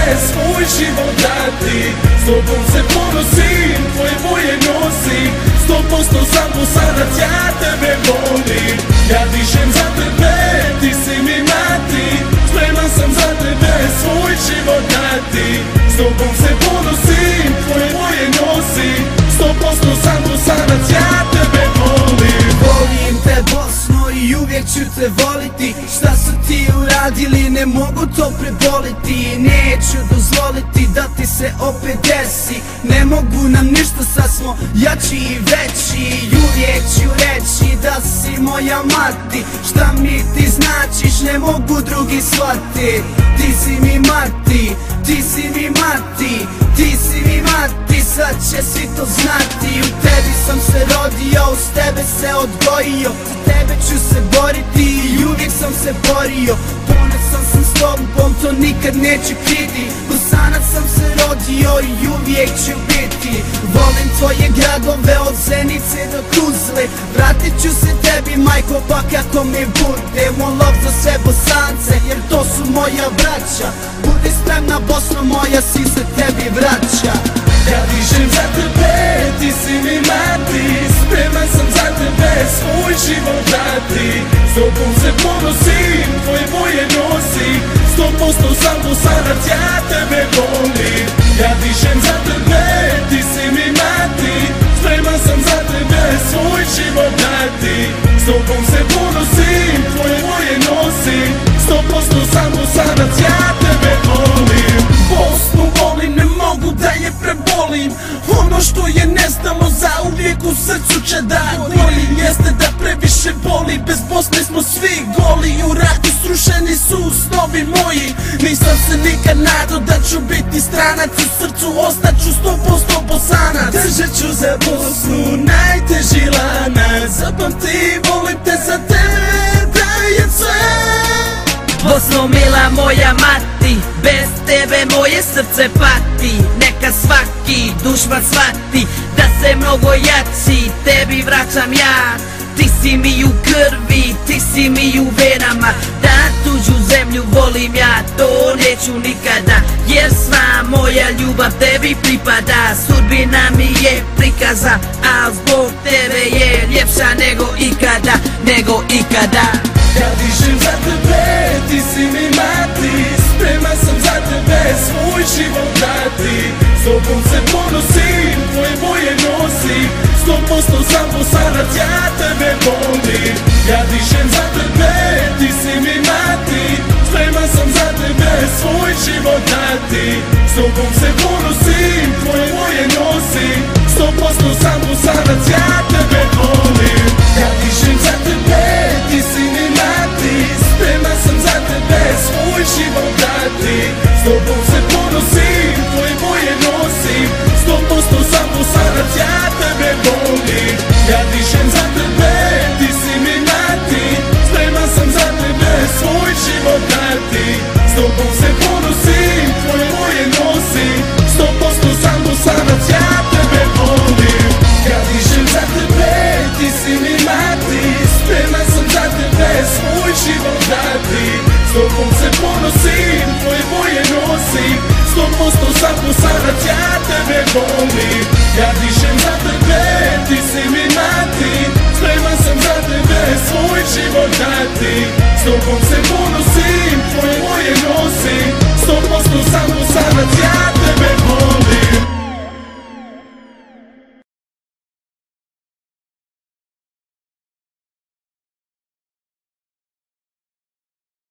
svoj život dati. S tobom se ponosim, tvoje boje nosim, 100% sam Bosanac, ja tebe volim. Ja dišem za tebe, ti si mi mati, spreman sam za tebe svoj život dati. S tobom se ponosim, tvoje boje nosim, 100% sam Bosanac, ja tebe volim. Volim te Bosno i uvijek ću te voliti. Šta su ti uradili, ne mogu to preboliti. Neću dozvoliti da ti se opet desi. Ne mogu nam ništa, sad smo jači i veći. Uvijek ću reći da si moja mati. Šta mi ti značiš, ne mogu drugi shvati. Ti si mi mati, ti si mi mati, ti si mi mati, sad će svi to znati. U tebi sam se rodio, uz tebe se odgojio, za tebe ću se boriti i uvijek sam se borio. Ponosan sam s tobom, to nikad neću kriti. Bosanac sam se rodio i uvijek ću biti. Volim tvoje gradove od Zenice do Tuzle, vratit ću se tebi majko pa kako mi bude. One love za sve Bosance, jer to su moja braća. Budi spremna Bosno moja, si se tebi vraća. Ja dišem za tebe, ti si mi mati, spreman sam za tebe svoj život dati. S tobom se ponosim, tvoje boje nosim, 100% sam Bosanac, ja tebe volim. Ja dišem za tebe, ti si mi mati, spreman sam za tebe svoj život dati. S tobom se ponosim, tvoje boje nosim, 100% sam Bosanac, ja tebe volim. Bosnu volim, ne mogu da je prebolim. Ono što je nestalo zauvijek u srcu će da gori. Jeste da previše boli, bez Bosne smo svi goli. U ratu srušeni su snovi moji. Nisam se nikad nadao da ću biti stranac, u srcu ostaću 100% Bosanac. Držat ću za Bosnu najteži lanac, zapamti, volim te, za tebe je sve. Bosno mila moja mati, bez tebe moje srce pati. Neka svaki dušman shvati da se mnogo jači tebi vraćam ja. Ti si mi u krvi, ti si mi u venama, da tuđu zemlju volim ja, to neću nikada. Jer sva moja ljubav tebi pripada, sudbina mi je prikaza, a zbog tebe je ljepša nego ikada, nego ikada. Ja dišem za tebe, ti si mi mati, spreman sam za tebe svoj život dati. S tobom se ponosim, tvoje boje nosim, 100% sam Bosanac, ja tebe volim. Ja dišem za tebe, ti si mi mati, spreman sam za tebe svoj život dati. S tobom se ponosim, tvoje boje nosim, 100% sam Bosanac, ja tebe volim. Ja dišem za tebe, ti si mi mati, spreman sam za tebe svoj život dati. S tobom se ponosim, tvoje boje nosim, 100% sam Bosanac, ja tebe volim. Ja dišem za tebe, ti si mi mati, spreman sam za tebe svoj život dati. S tobom se ponosim, tvoje boje nosim, 100% sam Bosanac, ja tebe volim. Ja dišem za tebe, ti si mi mati, spreman sam za tebe svoj život dati. S tobom se ponosim, tvoje boje nosim, 100% sam Bosanac, ja tebe volim. Ja dišem za tebe, ti si mi mati, spreman sam za tebe svoj život dati. S tobom